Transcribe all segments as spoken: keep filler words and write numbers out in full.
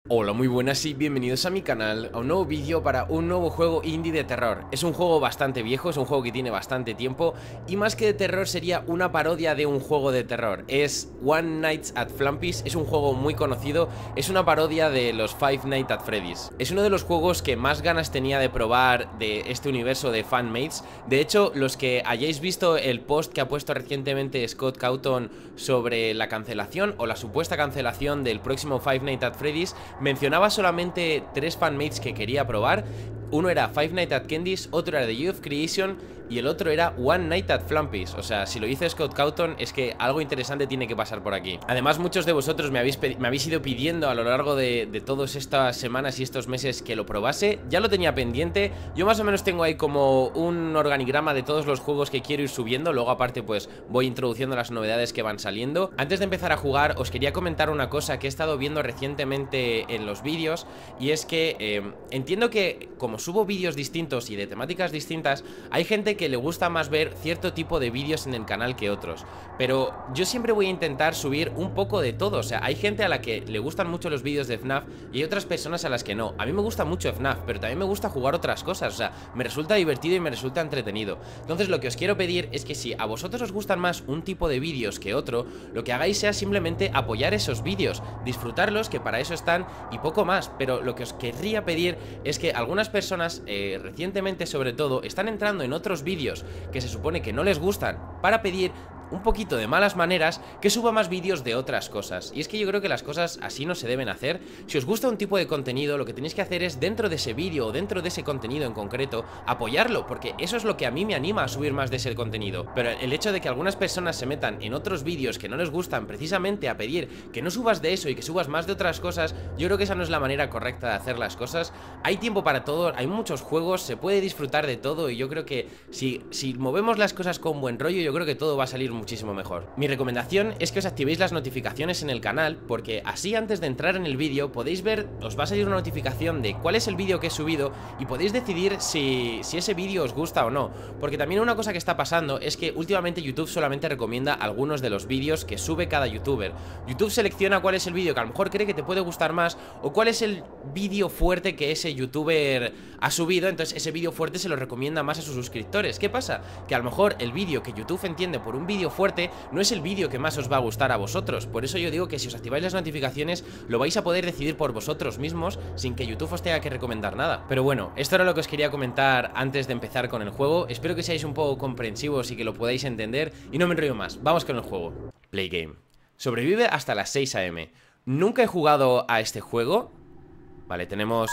Hola, muy buenas y bienvenidos a mi canal, a un nuevo vídeo para un nuevo juego indie de terror. Es un juego bastante viejo, es un juego que tiene bastante tiempo y más que de terror sería una parodia de un juego de terror. Es One Night at Flampy's, es un juego muy conocido, es una parodia de los Five Nights at Freddy's. Es uno de los juegos que más ganas tenía de probar de este universo de fanmates. De hecho, los que hayáis visto el post que ha puesto recientemente Scott Cawthon sobre la cancelación o la supuesta cancelación del próximo Five Nights at Freddy's, mencionaba solamente tres fanmates que quería probar. Uno era Five Nights at Candy's, otro era The Youth Creation y el otro era One Night at Flampy's. O sea, si lo dice Scott Cawthon es que algo interesante tiene que pasar por aquí. Además, muchos de vosotros me habéis, me habéis ido pidiendo a lo largo de, de todas estas semanas y estos meses que lo probase. Ya lo tenía pendiente. Yo más o menos tengo ahí como un organigrama de todos los juegos que quiero ir subiendo. Luego aparte pues voy introduciendo las novedades que van saliendo. Antes de empezar a jugar os quería comentar una cosa que he estado viendo recientemente en los vídeos. Y es que eh, entiendo que como subo vídeos distintos y de temáticas distintas, hay gente que le gusta más ver cierto tipo de vídeos en el canal que otros, pero yo siempre voy a intentar subir un poco de todo. O sea, hay gente a la que le gustan mucho los vídeos de F NAF y hay otras personas a las que no. A mí me gusta mucho F NAF, pero también me gusta jugar otras cosas. O sea, me resulta divertido y me resulta entretenido. Entonces lo que os quiero pedir es que si a vosotros os gustan más un tipo de vídeos que otro, lo que hagáis sea simplemente apoyar esos vídeos, disfrutarlos, que para eso están, y poco más. Pero lo que os querría pedir es que algunas personas, eh, recientemente sobre todo, están entrando en otros vídeos que se supone que no les gustan para pedir un poquito de malas maneras que suba más vídeos de otras cosas. Y es que yo creo que las cosas así no se deben hacer. Si os gusta un tipo de contenido, lo que tenéis que hacer es, dentro de ese vídeo o dentro de ese contenido en concreto, apoyarlo, porque eso es lo que a mí me anima a subir más de ese contenido. Pero el hecho de que algunas personas se metan en otros vídeos que no les gustan precisamente a pedir que no subas de eso y que subas más de otras cosas, yo creo que esa no es la manera correcta de hacer las cosas. Hay tiempo para todo, hay muchos juegos, se puede disfrutar de todo, y yo creo que si, si movemos las cosas con buen rollo, yo creo que todo va a salir muchísimo mejor. Mi recomendación es que os activéis las notificaciones en el canal, porque así antes de entrar en el vídeo podéis ver, os va a salir una notificación de cuál es el vídeo que he subido y podéis decidir si, si ese vídeo os gusta o no. Porque también una cosa que está pasando es que últimamente YouTube solamente recomienda algunos de los vídeos que sube cada youtuber. YouTube selecciona cuál es el vídeo que a lo mejor cree que te puede gustar más, o cuál es el vídeo fuerte que ese youtuber ha subido. Entonces ese vídeo fuerte se lo recomienda más a sus suscriptores. ¿Qué pasa? Que a lo mejor el vídeo que YouTube entiende por un vídeo fuerte no es el vídeo que más os va a gustar a vosotros. Por eso yo digo que si os activáis las notificaciones lo vais a poder decidir por vosotros mismos sin que YouTube os tenga que recomendar nada. Pero bueno, esto era lo que os quería comentar antes de empezar con el juego. Espero que seáis un poco comprensivos y que lo podáis entender, y no me enrollo más, vamos con el juego. Play game. Sobrevive hasta las seis a eme. Nunca he jugado a este juego. Vale, tenemos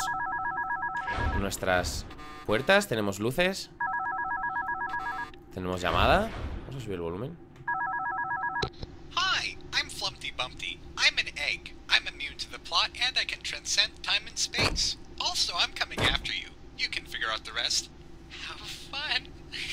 nuestras puertas, tenemos luces, tenemos llamada. Vamos a subir el volumen. Hi, I'm Flumpty Bumpty. I'm an egg. I'm immune to the plot and I can transcend time and space. Also, I'm coming after you. You can figure out the rest. Have fun.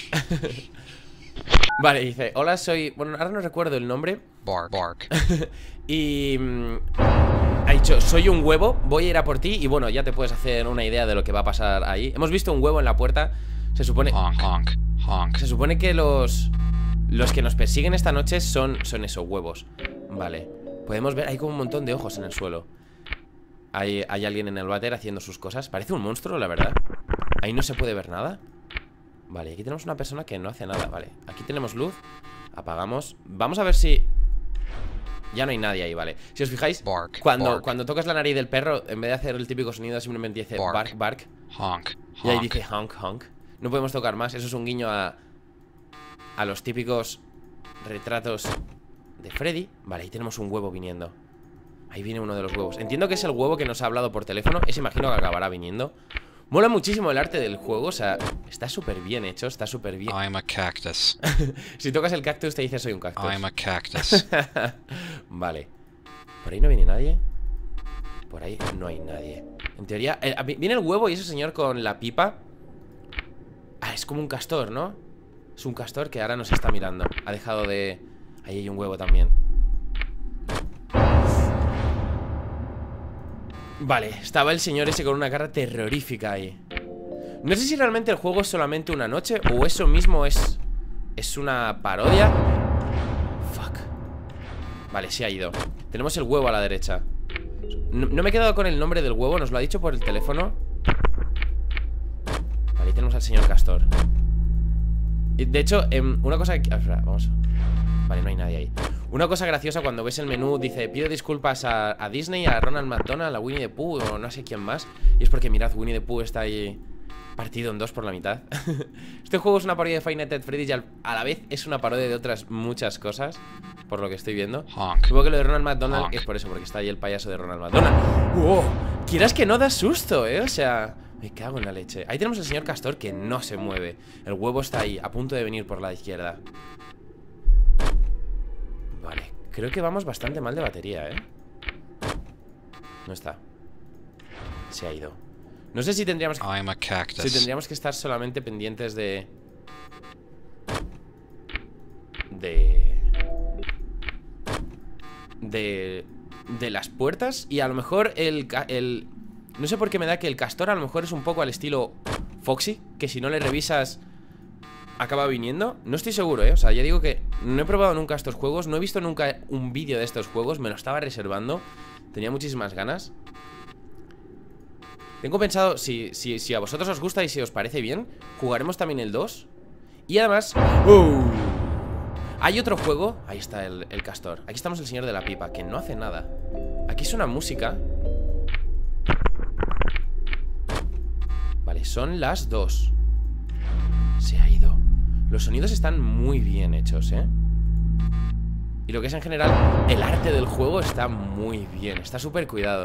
Vale, dice, hola, soy... Bueno, ahora no recuerdo el nombre. Bark. Bark. Y... mmm, ha dicho, soy un huevo, voy a ir a por ti. Y bueno, ya te puedes hacer una idea de lo que va a pasar ahí. Hemos visto un huevo en la puerta. Se supone... Honk, honk, honk. Se supone que los... Los que nos persiguen esta noche son, son esos huevos. Vale, podemos ver, hay como un montón de ojos en el suelo. Hay, hay alguien en el váter haciendo sus cosas. Parece un monstruo, la verdad. Ahí no se puede ver nada. Vale, aquí tenemos una persona que no hace nada. Vale, aquí tenemos luz. Apagamos. Vamos a ver si... Ya no hay nadie ahí, vale. Si os fijáis, bark, cuando, bark. cuando tocas la nariz del perro, en vez de hacer el típico sonido, simplemente dice bark, bark, bark. Honk, Y ahí honk. dice honk, honk. No podemos tocar más, eso es un guiño a... A los típicos retratos de Freddy. Vale, ahí tenemos un huevo viniendo. Ahí viene uno de los huevos. Entiendo que es el huevo que nos ha hablado por teléfono. Ese imagino que acabará viniendo. Mola muchísimo el arte del juego. O sea, está súper bien hecho, está súper bien. I'm a cactus. Si tocas el cactus te dice soy un cactus. I'm a cactus. Vale. ¿Por ahí no viene nadie? Por ahí no hay nadie. En teoría, eh, viene el huevo y ese señor con la pipa. Ah, es como un castor, ¿no? Es un castor que ahora nos está mirando. Ha dejado de... Ahí hay un huevo también. Vale, estaba el señor ese con una cara terrorífica ahí. No sé si realmente el juego es solamente una noche o eso mismo es... Es una parodia. Fuck. Vale, se ha ido. Tenemos el huevo a la derecha. No, no me he quedado con el nombre del huevo, nos lo ha dicho por el teléfono. Vale, ahí tenemos al señor Castor. Y de hecho, eh, una cosa que... Espera, vamos. Vale, no hay nadie ahí. Una cosa graciosa cuando ves el menú, dice: pido disculpas a, a Disney, a Ronald McDonald, a Winnie the Pooh o no sé quién más. Y es porque, mirad, Winnie the Pooh está ahí partido en dos por la mitad. Este juego es una parodia de Five Nights at Freddy's y al, a la vez es una parodia de otras muchas cosas, por lo que estoy viendo. Honk. Supongo que lo de Ronald McDonald Honk. es por eso, porque está ahí el payaso de Ronald McDonald. ¡Wow! Quieras que no da susto, ¿eh? O sea, me cago en la leche. Ahí tenemos al señor Castor que no se mueve. El huevo está ahí, a punto de venir por la izquierda. Vale, creo que vamos bastante mal de batería, ¿eh? No está. Se ha ido. No sé si tendríamos que... I'm a cactus. Si tendríamos que estar solamente pendientes de... De... De... De las puertas. Y a lo mejor el... el... No sé por qué me da que el Castor a lo mejor es un poco al estilo Foxy, que si no le revisas acaba viniendo. No estoy seguro, ¿eh? O sea, ya digo que no he probado nunca estos juegos. No he visto nunca un vídeo de estos juegos. Me lo estaba reservando. Tenía muchísimas ganas. Tengo pensado, si, si, si a vosotros os gusta y si os parece bien, jugaremos también el dos. Y además... ¡Oh! Hay otro juego. Ahí está el, el Castor. Aquí estamos el señor de la pipa, que no hace nada. Aquí suena música. Vale, son las dos. Se ha ido. Los sonidos están muy bien hechos, ¿eh? Y lo que es en general, el arte del juego está muy bien. Está súper cuidado.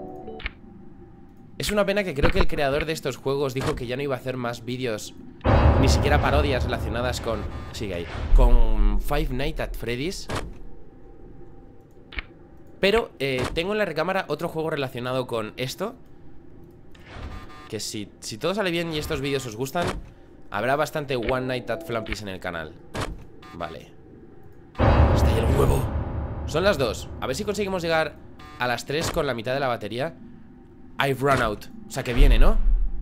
Es una pena que creo que el creador de estos juegos dijo que ya no iba a hacer más vídeos, ni siquiera parodias relacionadas con... Sigue ahí. Con Five Nights at Freddy's. Pero eh, tengo en la recámara otro juego relacionado con esto. Que si, si todo sale bien y estos vídeos os gustan, habrá bastante One Night at Flampy's en el canal. Vale. Está ahí el huevo. Son las dos. A ver si conseguimos llegar a las tres con la mitad de la batería. I've run out. O sea que viene, ¿no?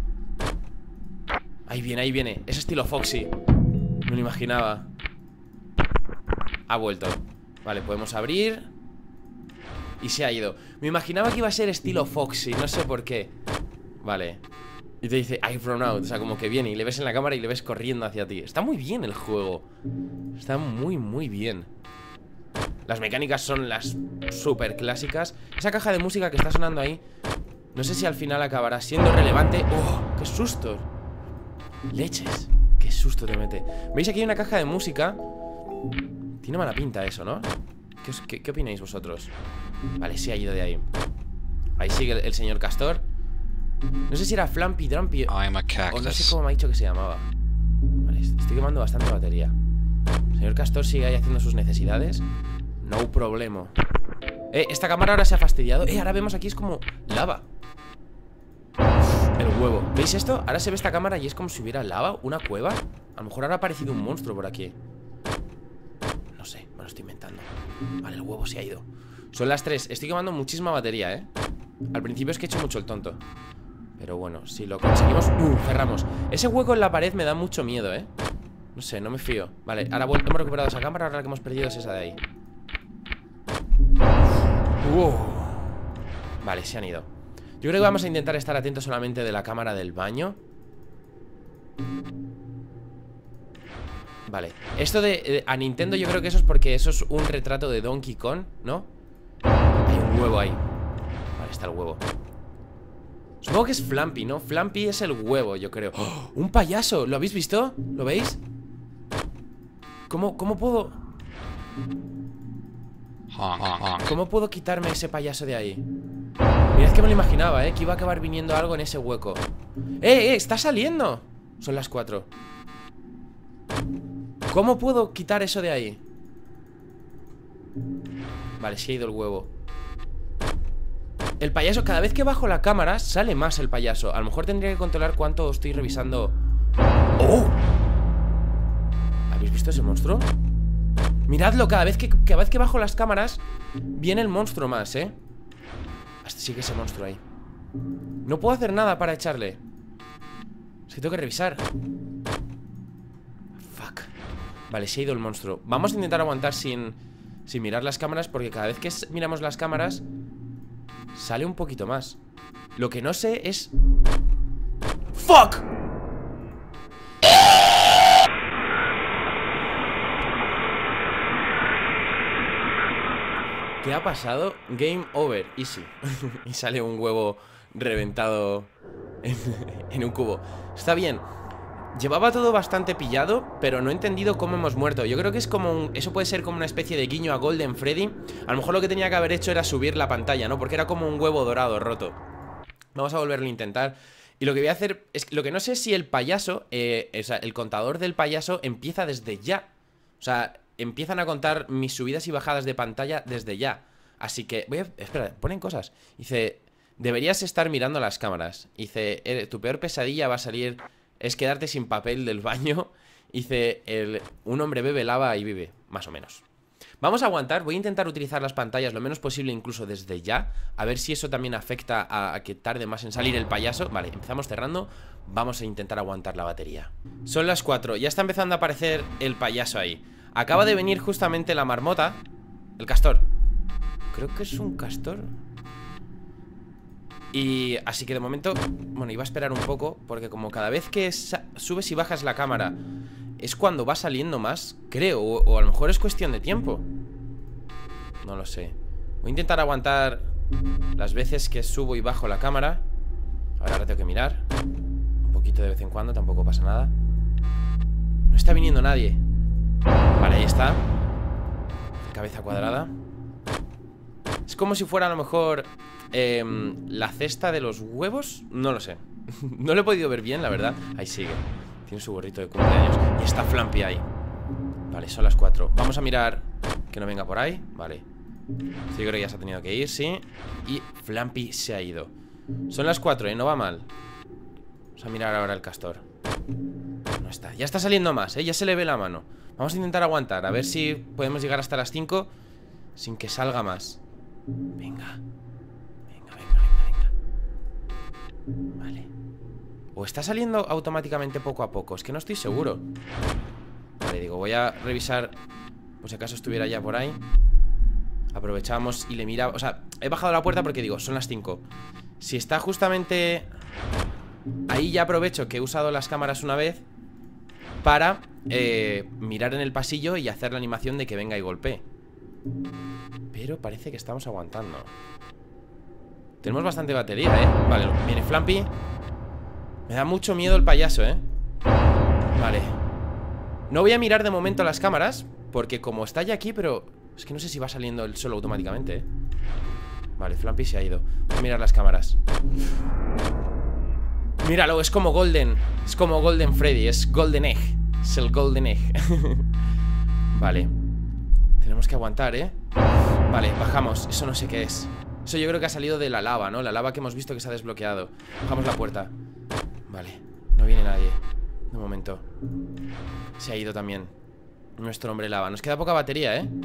Ahí viene, ahí viene. Es estilo Foxy. Me lo imaginaba. Ha vuelto. Vale, podemos abrir. Y se ha ido. Me imaginaba que iba a ser estilo Foxy. No sé por qué. Vale. Y te dice I've run out. O sea, como que viene y le ves en la cámara y le ves corriendo hacia ti. Está muy bien el juego. Está muy, muy bien. Las mecánicas son las súper clásicas. Esa caja de música que está sonando ahí, no sé si al final acabará siendo relevante. ¡Oh! ¡Qué susto! Leches. ¡Qué susto te mete! ¿Veis? Aquí hay una caja de música. Tiene mala pinta eso, ¿no? ¿Qué, os, qué, qué opináis vosotros? Vale, sí ha ido de ahí. Ahí sigue el, el señor Castor. No sé si era Flampy Drumpy I'm a o cactus. no sé cómo me ha dicho que se llamaba. Vale, estoy quemando bastante batería. El señor Castor sigue ahí haciendo sus necesidades. No problema. Eh, esta cámara ahora se ha fastidiado. Eh, ahora vemos aquí es como lava. El huevo. ¿Veis esto? Ahora se ve esta cámara y es como si hubiera lava, una cueva. A lo mejor ahora ha aparecido un monstruo por aquí. No sé, me lo estoy inventando. Vale, el huevo se ha ido. Son las tres, estoy quemando muchísima batería, ¿eh? Al principio es que he hecho mucho el tonto. Pero bueno, si lo conseguimos... ¡Uh! Cerramos. Ese hueco en la pared me da mucho miedo, ¿eh? No sé, no me fío. Vale, ahora hemos recuperado esa cámara. Ahora la que hemos perdido es esa de ahí. ¡Uh! Vale, se han ido. Yo creo que vamos a intentar estar atentos solamente de la cámara del baño. Vale, esto de, de a Nintendo yo creo que eso es porque eso es un retrato de Donkey Kong, ¿no? Hay un huevo ahí. Vale, está el huevo. Supongo que es Flampy, ¿no? Flampy es el huevo, yo creo. ¡Oh! ¡Un payaso! ¿Lo habéis visto? ¿Lo veis? ¿Cómo, cómo puedo...? Honk, honk. ¿Cómo puedo quitarme ese payaso de ahí? Mirad que me lo imaginaba, ¿eh? Que iba a acabar viniendo algo en ese hueco. ¡Eh, eh! ¡Está saliendo! Son las cuatro. ¿Cómo puedo quitar eso de ahí? Vale, se ha ido el huevo. El payaso, cada vez que bajo la cámara sale más el payaso. A lo mejor tendría que controlar cuánto estoy revisando. ¡Oh! ¿Habéis visto ese monstruo? Miradlo, cada vez que, cada vez que bajo las cámaras viene el monstruo más, ¿eh? Hasta sigue ese monstruo ahí. No puedo hacer nada para echarle. Es que tengo que revisar. Fuck. Vale, se ha ido el monstruo. Vamos a intentar aguantar sin, sin mirar las cámaras, porque cada vez que miramos las cámaras sale un poquito más. Lo que no sé es... ¡Fuck! ¿Qué ha pasado? Game over, easy. Y sale un huevo reventado en, en un cubo. Está bien. Llevaba todo bastante pillado, pero no he entendido cómo hemos muerto. Yo creo que es como un... Eso puede ser como una especie de guiño a Golden Freddy. A lo mejor lo que tenía que haber hecho era subir la pantalla, ¿no? Porque era como un huevo dorado roto. Vamos a volverlo a intentar. Y lo que voy a hacer es... Lo que no sé es si el payaso, eh, o sea, el contador del payaso empieza desde ya. O sea, empiezan a contar mis subidas y bajadas de pantalla desde ya. Así que... Voy a... Espera, ponen cosas. Dice... Deberías estar mirando las cámaras. Dice... Tu peor pesadilla va a salir... Es quedarte sin papel del baño. Dice, el, un hombre bebe lava y vive, más o menos. Vamos a aguantar, voy a intentar utilizar las pantallas lo menos posible, incluso desde ya. A ver si eso también afecta a, a que tarde más en salir el payaso. Vale, empezamos cerrando. Vamos a intentar aguantar la batería. Son las cuatro, ya está empezando a aparecer el payaso ahí. Acaba de venir justamente la marmota. El castor. Creo que es un castor. Y así que de momento, bueno, iba a esperar un poco, porque como cada vez que subes y bajas la cámara es cuando va saliendo más, creo, o, o a lo mejor es cuestión de tiempo. No lo sé. Voy a intentar aguantar las veces que subo y bajo la cámara. Ahora, ahora tengo que mirar un poquito de vez en cuando, tampoco pasa nada. No está viniendo nadie. Vale, ahí está. Cabeza cuadrada. Es como si fuera a lo mejor... Eh, la cesta de los huevos. No lo sé. No lo he podido ver bien, la verdad. Ahí sigue. Tiene su gorrito de cumpleaños. Y está Flampy ahí. Vale, son las cuatro. Vamos a mirar que no venga por ahí. Vale. Sí, creo que ya se ha tenido que ir, sí. Y Flampy se ha ido. Son las cuatro, ¿eh? No va mal. Vamos a mirar ahora el castor. No está. Ya está saliendo más, ¿eh? Ya se le ve la mano. Vamos a intentar aguantar. A ver si podemos llegar hasta las cinco sin que salga más. Venga. Vale. O está saliendo automáticamente poco a poco. Es que no estoy seguro. Vale, digo, voy a revisar por si acaso estuviera ya por ahí. Aprovechamos y le mira. O sea, he bajado la puerta porque digo, son las cinco. Si está justamente ahí, ya aprovecho que he usado las cámaras una vez para eh, mirar en el pasillo y hacer la animación de que venga y golpee. Pero parece que estamos aguantando. Tenemos bastante batería, ¿eh? Vale, viene Flampy. Me da mucho miedo el payaso, ¿eh? Vale. No voy a mirar de momento las cámaras, porque como está ya aquí, pero... Es que no sé si va saliendo él solo automáticamente, ¿eh? Vale, Flampy se ha ido. Voy a mirar las cámaras. Míralo, es como Golden. Es como Golden Freddy, es Golden Egg. Es el Golden Egg. Vale. Tenemos que aguantar, ¿eh? Vale, bajamos, eso no sé qué es. Eso yo creo que ha salido de la lava, ¿no? La lava que hemos visto que se ha desbloqueado. Bajamos la puerta. Vale, no viene nadie de momento. Se ha ido también nuestro hombre lava. Nos queda poca batería, ¿eh?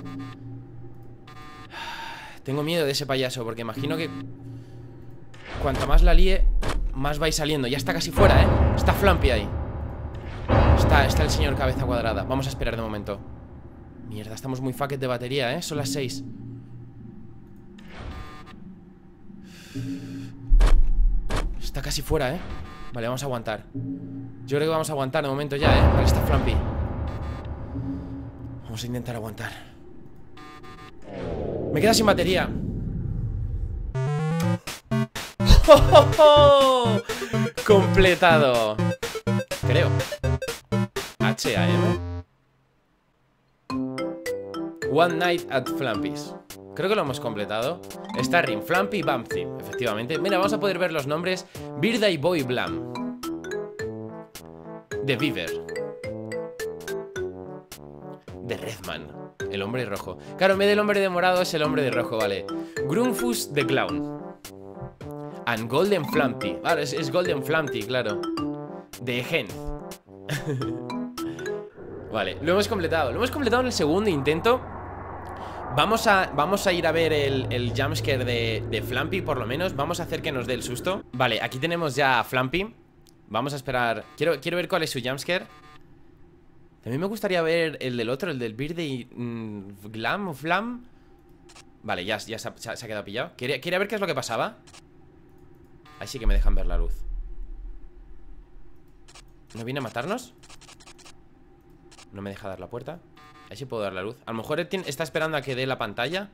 Tengo miedo de ese payaso, porque imagino que cuanto más la líe, más va a ir saliendo. Ya está casi fuera, ¿eh? Está Flampy ahí. Está, está el señor cabeza cuadrada. Vamos a esperar de momento. Mierda, estamos muy fucked de batería, ¿eh? Son las seis. Está casi fuera, ¿eh? Vale, vamos a aguantar. Yo creo que vamos a aguantar de momento ya, ¿eh? Vale, está Flampy. Vamos a intentar aguantar. Me queda sin batería. ¡Oh, oh, oh! Completado. Creo. H A M One Night at Flampy's. Creo que lo hemos completado. Starring Flampy Bumpy, efectivamente. Mira, vamos a poder ver los nombres. Birthday Boy Blam, The Beaver, The Redman, el hombre rojo. Claro, en vez del hombre de morado es el hombre de rojo, vale. Grunfus the Clown and Golden Flampy. Vale, es, es Golden Flampy, claro. The Hen. Vale, lo hemos completado. Lo hemos completado en el segundo intento. Vamos a, vamos a ir a ver el, el jumpscare de, de Flampy, por lo menos. Vamos a hacer que nos dé el susto. Vale, aquí tenemos ya a Flampy. Vamos a esperar. Quiero, quiero ver cuál es su jumpscare. También me gustaría ver el del otro, el del Birthday mmm, Glam o Flam. Vale, ya, ya se, ha, se ha quedado pillado. ¿Quería, quería ver qué es lo que pasaba. Ahí sí que me dejan ver la luz. ¿No viene a matarnos? No me deja dar la puerta. Ahí sí puedo dar la luz. A lo mejor está esperando a que dé la pantalla.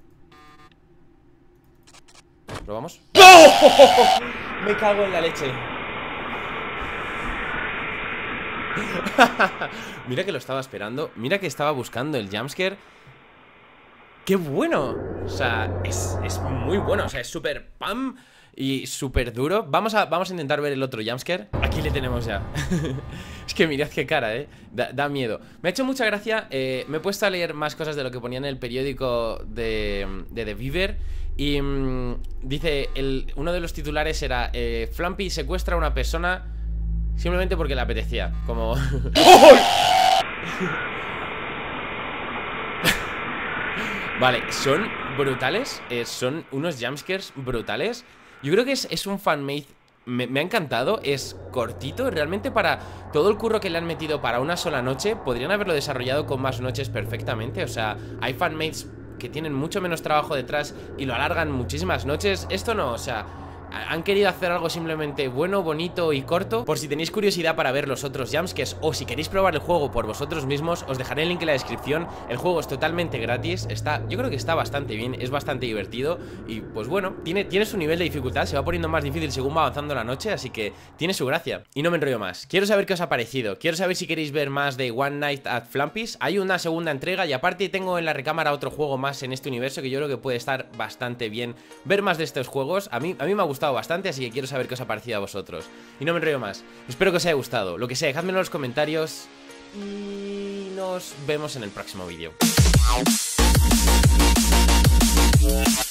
¿Probamos? ¡Oh! Me cago en la leche. Mira que lo estaba esperando. Mira que estaba buscando el jumpscare. ¡Qué bueno! O sea, es, es muy bueno. O sea, es súper pam y súper duro. Vamos a, vamos a intentar ver el otro jumpscare. Aquí le tenemos ya. Es que mirad qué cara, eh da, da miedo. Me ha hecho mucha gracia, eh, me he puesto a leer más cosas de lo que ponía en el periódico de, de The Beaver. Y mmm, dice, el, uno de los titulares era eh, Flumpy secuestra a una persona simplemente porque le apetecía. Como... Vale, son brutales, eh, son unos jumpscares brutales. Yo creo que es, es un fanmade, me, me ha encantado, es cortito. Realmente para todo el curro que le han metido para una sola noche, podrían haberlo desarrollado con más noches perfectamente. O sea, hay fanmades que tienen mucho menos trabajo detrás y lo alargan muchísimas noches. Esto no, o sea... han querido hacer algo simplemente bueno, bonito y corto. Por si tenéis curiosidad para ver los otros jumpscares o si queréis probar el juego por vosotros mismos, os dejaré el link en la descripción. El juego es totalmente gratis, está, yo creo que está bastante bien, es bastante divertido. Y pues bueno, tiene, tiene su nivel de dificultad, se va poniendo más difícil según va avanzando la noche, así que tiene su gracia. Y no me enrollo más, quiero saber qué os ha parecido. Quiero saber si queréis ver más de One Night at Flumpy's. Hay una segunda entrega y aparte tengo en la recámara otro juego más en este universo que yo creo que puede estar bastante bien ver más de estos juegos. A mí, a mí me ha gustado bastante, así que quiero saber qué os ha parecido a vosotros. Y no me enrollo más, espero que os haya gustado. Lo que sea, dejadmelo en los comentarios y nos vemos en el próximo vídeo.